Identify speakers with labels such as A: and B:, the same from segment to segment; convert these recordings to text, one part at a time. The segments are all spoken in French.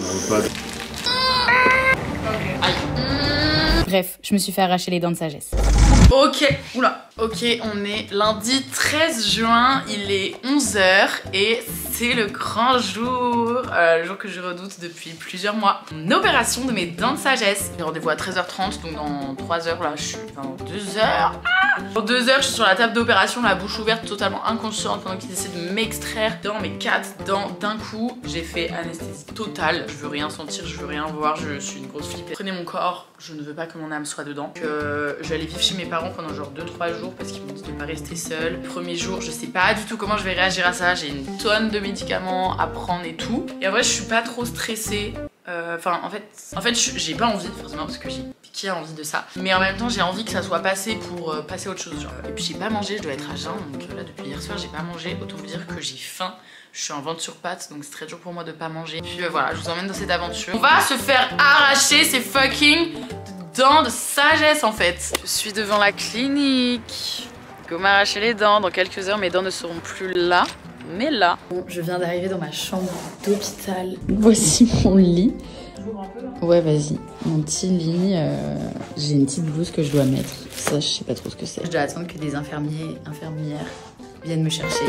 A: Bref, je me suis fait arracher les dents de sagesse.
B: Ok, oula, ok, on est lundi 13 juin, il est 11 h et c'est le grand jour, le jour que je redoute depuis plusieurs mois. Une opération de mes dents de sagesse. J'ai rendez-vous à 13h30, donc dans 3 h là, je suis dans 2 h. Dans 2 h, je suis sur la table d'opération, la bouche ouverte, totalement inconsciente, pendant qu'ils essaient de m'extraire dans mes 4 dents d'un coup. J'ai fait anesthésie totale, je veux rien sentir, je veux rien voir, je suis une grosse flippée. Prenez mon corps, je ne veux pas que mon âme soit dedans. Je vais aller vivre chez mes parents pendant genre 2-3 jours parce qu'ils m'ont dit de pas rester seule. Premier jour, je sais pas du tout comment je vais réagir à ça, j'ai une tonne de médicaments à prendre et tout. Et en vrai, je suis pas trop stressée. En fait j'ai pas envie forcément parce que qui a envie de ça, mais en même temps j'ai envie que ça soit passé pour passer à autre chose genre. Et puis j'ai pas mangé, je dois être à jeun, donc là depuis hier soir j'ai pas mangé, autant vous dire que j'ai faim. Je suis en vente sur pattes, donc c'est très dur pour moi de pas manger. Puis voilà, je vous emmène dans cette aventure. On va se faire arracher ces fucking dents de sagesse en fait. Je suis devant la clinique. Go m'arracher les dents, dans quelques heures mes dents ne seront plus là. Mais là, bon, je viens d'arriver dans ma chambre d'hôpital. Voici mon lit. J'ouvre un peu là. Ouais, vas-y. Mon petit lit, j'ai une petite blouse que je dois mettre. Ça, je sais pas trop ce que c'est. Je dois attendre que des infirmières viennent me chercher.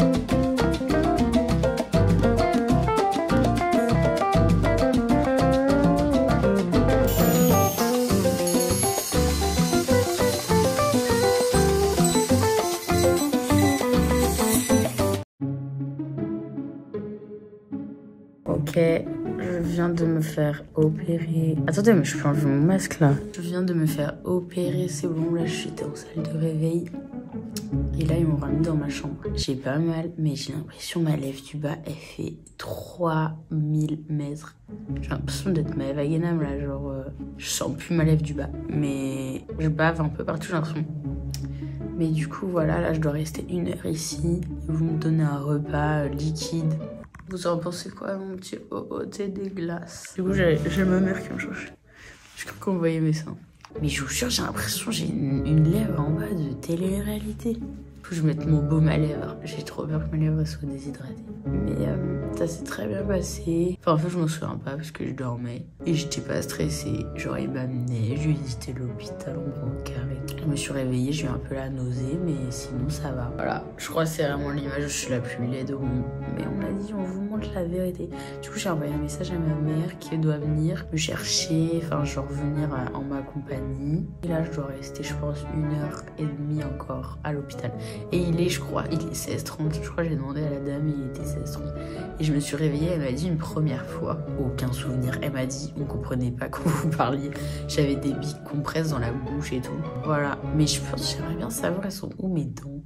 B: Ok, je viens de me faire opérer. Attendez, mais je peux enlever mon masque là. Je viens de me faire opérer, c'est bon, là j'étais en salle de réveil. Et là ils m'ont ramené dans ma chambre. J'ai pas mal, mais j'ai l'impression que ma lèvre du bas, elle fait 3000 mètres. J'ai l'impression d'être Maëva Guénam là, genre je sens plus ma lèvre du bas. Mais je bave un peu partout, j'ai l'impression. Mais du coup voilà, là je dois rester 1 heure ici. Vous me donnez un repas liquide. Vous en pensez quoi, mon petit OOT des glaces? Du coup, j'ai ma mère qui me cherche. Je crois qu'on voyait mes seins. Mais je vous jure, j'ai l'impression que j'ai une lèvre en bas de télé-réalité. Faut que je mette mon baume à lèvres. J'ai trop peur que mes lèvres soient déshydratées. Mais ça s'est très bien passé. Enfin, en fait, je m'en souviens pas parce que je dormais. Et j'étais pas stressée. Genre, il m'amenait, j'ai visité l'hôpital en brancard et tout. Je me suis réveillée, j'ai eu un peu la nausée, mais sinon ça va. Voilà, je crois que c'est vraiment l'image où je suis la plus laide au monde. Mais on m'a dit, on vous montre la vérité. Du coup, j'ai envoyé un message à ma mère qui doit venir me chercher, enfin, genre venir en ma compagnie. Et là, je dois rester, je pense, 1h30 encore à l'hôpital. Et il est, je crois, il est 16h30. Je crois que j'ai demandé à la dame, il était 16h30. Et je me suis réveillée, elle m'a dit une première fois, aucun souvenir. Elle m'a dit, on comprenait pas quand vous parliez. J'avais des billes compresses dans la bouche et tout. Voilà. Mais je pense, j'aimerais bien savoir, elles sont où mes dents?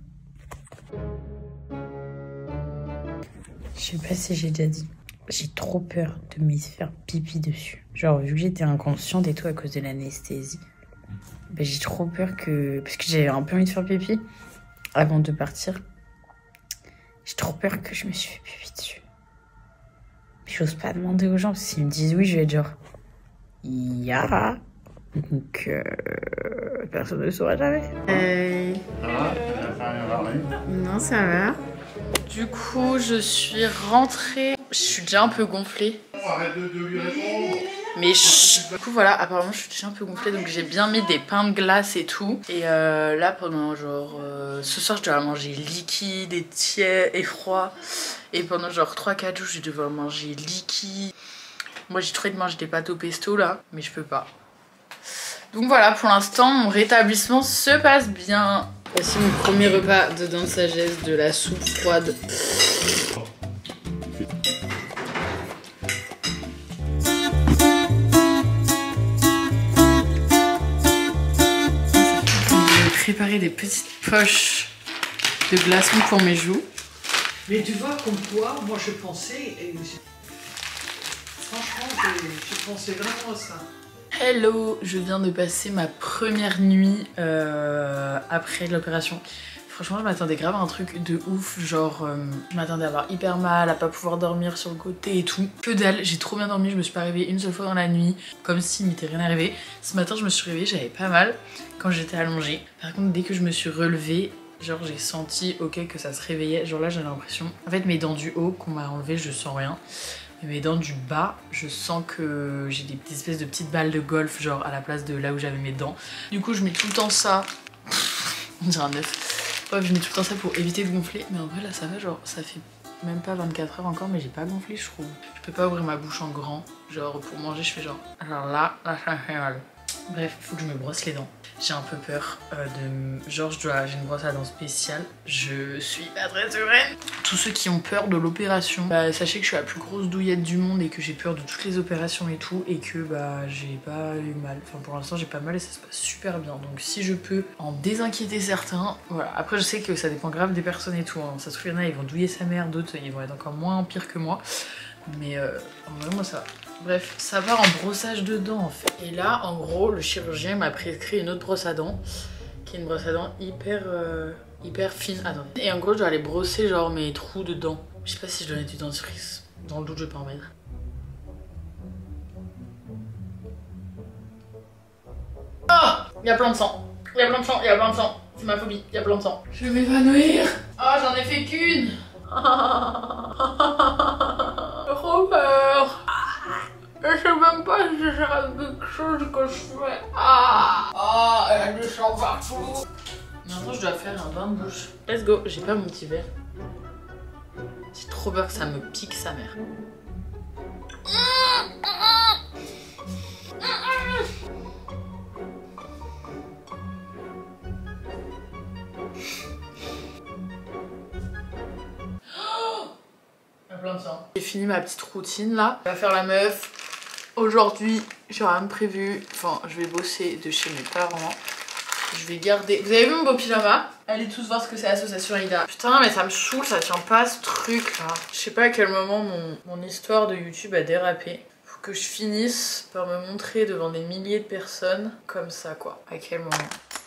B: Je sais pas si j'ai déjà dit. J'ai trop peur de me faire pipi dessus. Genre, vu que j'étais inconsciente et tout à cause de l'anesthésie, ben, j'ai trop peur que... Parce que j'avais un peu envie de faire pipi avant de partir. J'ai trop peur que je me suis fait pipi dessus. Mais j'ose pas demander aux gens, parce que s'ils me disent oui, je vais être genre... Ya. Donc, personne ne le saura jamais.
C: Ça va? Tu vas faire une journée?
B: Non, ça va. Du coup, je suis rentrée. Je suis déjà un peu gonflée.
C: Arrête de lui répondre.
B: Mais du coup, voilà, apparemment, je suis déjà un peu gonflée. Donc, j'ai bien mis des pains de glace et tout. Et là, pendant genre... ce soir, je dois manger liquide et tiède et froid. Et pendant genre 3-4 jours, je vais devoir manger liquide. Moi, j'ai trop envie de manger des pâtes au pesto là. Mais je peux pas. Donc voilà, pour l'instant, mon rétablissement se passe bien. Voici mon premier repas de dents de sagesse, de la soupe froide. Je vais préparer des petites poches de glaçons pour mes joues.
D: Mais tu vois, comme toi, moi je pensais... Franchement, je pensais vraiment à ça.
B: Hello, je viens de passer ma première nuit après l'opération. Franchement, je m'attendais grave à un truc de ouf, genre je m'attendais à avoir hyper mal, à pas pouvoir dormir sur le côté et tout. Que dalle, j'ai trop bien dormi, je me suis pas réveillée une seule fois dans la nuit, comme s'il m'était rien arrivé. Ce matin, je me suis réveillée, j'avais pas mal quand j'étais allongée. Par contre, dès que je me suis relevée, genre j'ai senti ok que ça se réveillait. Genre là, j'ai l'impression, en fait mes dents du haut qu'on m'a enlevé, je sens rien. mes dents du bas, je sens que j'ai des espèces de petites balles de golf, genre à la place de là où j'avais mes dents. Du coup, je mets tout le temps ça. On dirait un œuf. Ouais, je mets tout le temps ça pour éviter de gonfler. Mais en vrai, là, ça va, genre, ça fait même pas 24 heures encore, mais j'ai pas gonflé, je trouve. Je peux pas ouvrir ma bouche en grand. Genre, pour manger, je fais genre là, ça fait mal. Bref, faut que je me brosse les dents. J'ai un peu peur de... Genre, j'ai une brosse à dents spéciale. Je suis pas très sereine. Tous ceux qui ont peur de l'opération, bah, sachez que je suis la plus grosse douillette du monde et que j'ai peur de toutes les opérations et tout. Et que bah, j'ai pas eu mal. Enfin, pour l'instant, j'ai pas mal et ça se passe super bien. Donc, si je peux en désinquiéter certains, voilà. Après, je sais que ça dépend grave des personnes et tout. Hein. Ça se trouve, il y en a, ils vont douiller sa mère. D'autres, ils vont être encore moins pire que moi. Mais en vrai, moi, ça va. Bref, ça part en brossage de dents en fait. Et là, en gros, le chirurgien m'a prescrit une autre brosse à dents, qui est une brosse à dents hyper fine. Attends. Et en gros, je dois aller brosser genre mes trous de dents. Je sais pas si je dois mettre du dentifrice. Dans le doute, je vais pas en mettre. Ah, il y a plein de sang. Il y a plein de sang, il y a plein de sang. C'est ma phobie, il y a plein de sang. Je vais m'évanouir. Ah, j'en ai fait qu'une. Trop peur. Je sais même pas si c'est quelque chose que je fais. Ah, elle a du sang partout. Maintenant, je dois faire un bain de bouche. Let's go. J'ai pas mon petit verre. J'ai trop peur que ça me pique sa mère. Plein de sang. J'ai fini ma petite routine là. Je vais faire la meuf. Aujourd'hui, j'ai rien de prévu. Enfin, je vais bosser de chez mes parents. Je vais garder... Vous avez vu mon beau pyjama? Allez tous voir ce que c'est l'association Aïda. Putain, mais ça me saoule, ça tient pas ce truc là. Je sais pas à quel moment mon histoire de YouTube a dérapé. Faut que je finisse par me montrer devant des milliers de personnes comme ça quoi. À quel moment?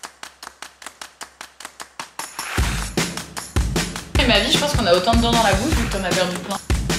B: Et ma vie, je pense qu'on a autant de dents dans la bouche vu qu'on a perdu plein.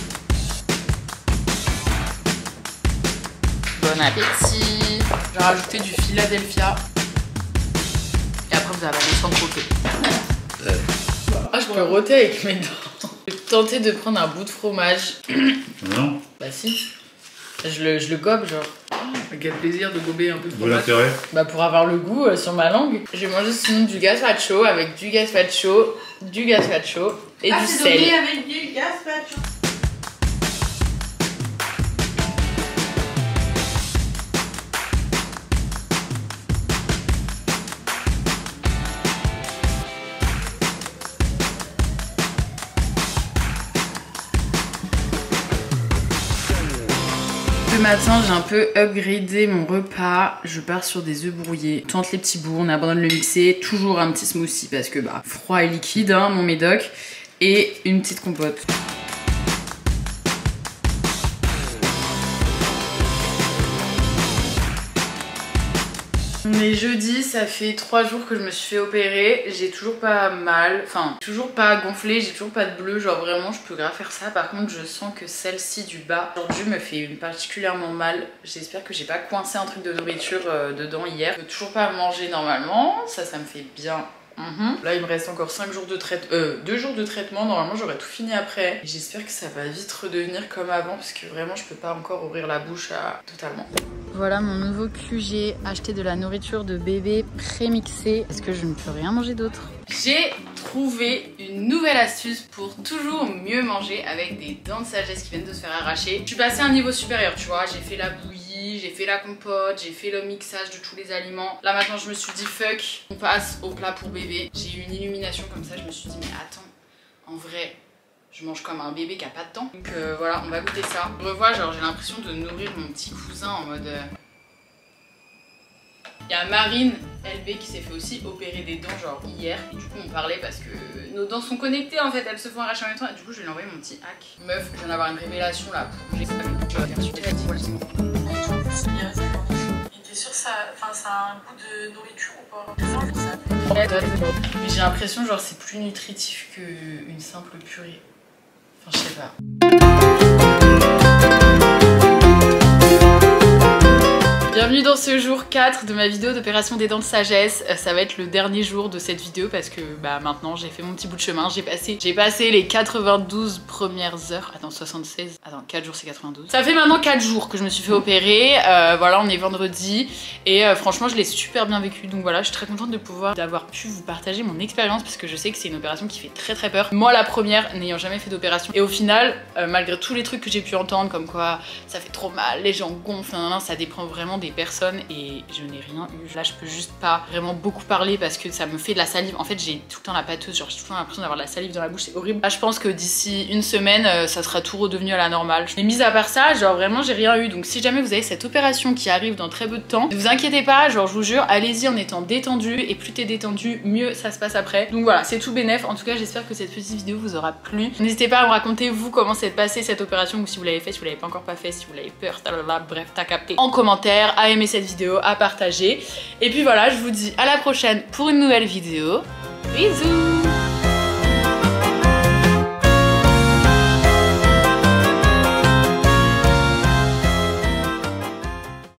B: Bon appétit. Je vais rajouter du Philadelphia. Et après vous allez aller sans croquer. Ah, je peux rôter avec mes dents. Je vais tenter de prendre un bout de fromage.
C: Non.
B: Bah si. Je le gobe genre. Quel plaisir de gober un peu de fromage.
C: Bon intérêt.
B: Bah pour avoir le goût sur ma langue. Je vais manger sinon du gazpacho avec du gazpacho, et du sel.
D: Avec du gazpacho.
B: Ce matin, j'ai un peu upgradé mon repas. Je pars sur des œufs brouillés. Tente les petits bouts, on abandonne le mixé. Toujours un petit smoothie parce que bah froid et liquide, hein, mon médoc. Et une petite compote. On est jeudi, ça fait 3 jours que je me suis fait opérer. J'ai toujours pas mal, enfin toujours pas gonflé, j'ai toujours pas de bleu, genre vraiment je peux grave faire ça. Par contre je sens que celle-ci du bas aujourd'hui me fait particulièrement mal. J'espère que j'ai pas coincé un truc de nourriture dedans hier. Je peux toujours pas manger normalement, ça me fait bien. Là il me reste encore 2 jours de traitement, normalement j'aurai tout fini après. J'espère que ça va vite redevenir comme avant parce que vraiment je peux pas encore ouvrir la bouche totalement. Voilà mon nouveau QG, acheter de la nourriture de bébé prémixée parce que je ne peux rien manger d'autre. J'ai trouvé une nouvelle astuce pour toujours mieux manger avec des dents de sagesse qui viennent de se faire arracher. Je suis passée à un niveau supérieur, tu vois, j'ai fait la bouillie, j'ai fait la compote, j'ai fait le mixage de tous les aliments. Là maintenant je me suis dit fuck, on passe au plat pour bébé. J'ai eu une illumination comme ça, je me suis dit mais attends, en vrai... je mange comme un bébé qui a pas de dents. Donc voilà, on va goûter ça. Je revois, genre j'ai l'impression de nourrir mon petit cousin en mode... Il y a Marine LB qui s'est fait aussi opérer des dents genre hier. Et du coup on parlait parce que nos dents sont connectées en fait, elles se font arracher en même temps. Et du coup je vais lui envoyer mon petit hack. Meuf, je viens d'avoir une révélation là. J'ai pas vu. Je vais faire super dit. T'es sûre ça a un goût de nourriture ou pas? Mais j'ai l'impression genre c'est plus nutritif qu'une simple purée. Enfin, je sais pas. Bienvenue
A: dans ce jour 4 de ma vidéo d'opération des dents de sagesse. Ça va être le dernier jour de cette vidéo parce que bah maintenant j'ai fait mon petit bout de chemin. J'ai passé les 92 premières heures. Attends, 76. Attends, 4 jours c'est 92. Ça fait maintenant 4 jours que je me suis fait opérer. Voilà, on est vendredi. Et franchement, je l'ai super bien vécu. Donc voilà, je suis très contente d'avoir pu vous partager mon expérience parce que je sais que c'est une opération qui fait très peur. Moi, la première, n'ayant jamais fait d'opération. Et au final, malgré tous les trucs que j'ai pu entendre, comme quoi ça fait trop mal, les gens gonflent, ça dépend vraiment des personnes et je n'ai rien eu. Là, je peux juste pas vraiment beaucoup parler parce que ça me fait de la salive. En fait, j'ai tout le temps la pâteuse, genre j'ai tout le temps l'impression d'avoir de la salive dans la bouche, c'est horrible. Là, je pense que d'ici une semaine, ça sera tout redevenu à la normale. Mais mis à part ça, genre vraiment, j'ai rien eu. Donc si jamais vous avez cette opération qui arrive dans très peu de temps, ne vous inquiétez pas, genre je vous jure, allez-y en étant détendu et plus t'es détendu, mieux ça se passe après. Donc voilà, c'est tout bénef. En tout cas, j'espère que cette petite vidéo vous aura plu. N'hésitez pas à me raconter vous comment s'est passée cette opération ou si vous l'avez fait, si vous l'avez pas encore pas fait, si vous l'avez peur, bref, t'as capté. En commentaire, à aimer cette vidéo, à partager. Et puis voilà, je vous dis à la prochaine pour une nouvelle vidéo. Bisous.